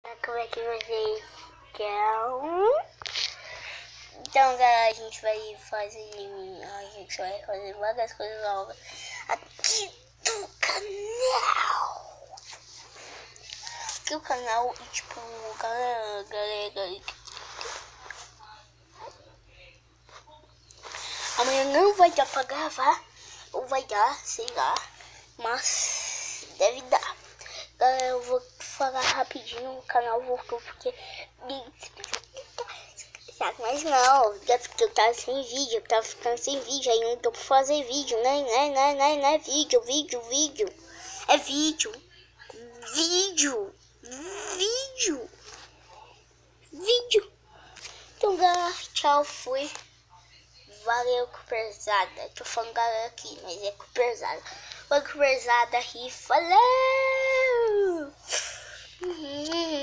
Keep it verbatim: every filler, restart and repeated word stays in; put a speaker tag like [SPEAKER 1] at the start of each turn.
[SPEAKER 1] Como é que vocês estão? Então, galera, a gente vai fazer. A gente vai fazer várias coisas novas aqui do canal. Aqui o canal, e tipo, galera, galera. Amanhã não vai dar pra gravar, ou vai dar, sei lá, mas deve dar. Galera, eu vou falar rapidinho, o canal voltou porque... Mas não, é porque eu tava sem vídeo, eu tava ficando sem vídeo, aí não tô pra fazer vídeo, né, né, né, né, não é vídeo, vídeo, vídeo, é vídeo, vídeo, vídeo, vídeo. Então, galera, tchau, fui. Valeu, Cooperzada. Tô falando galera aqui, mas é Cooperzada. Valeu, Cooperzada, e falou! Uhum.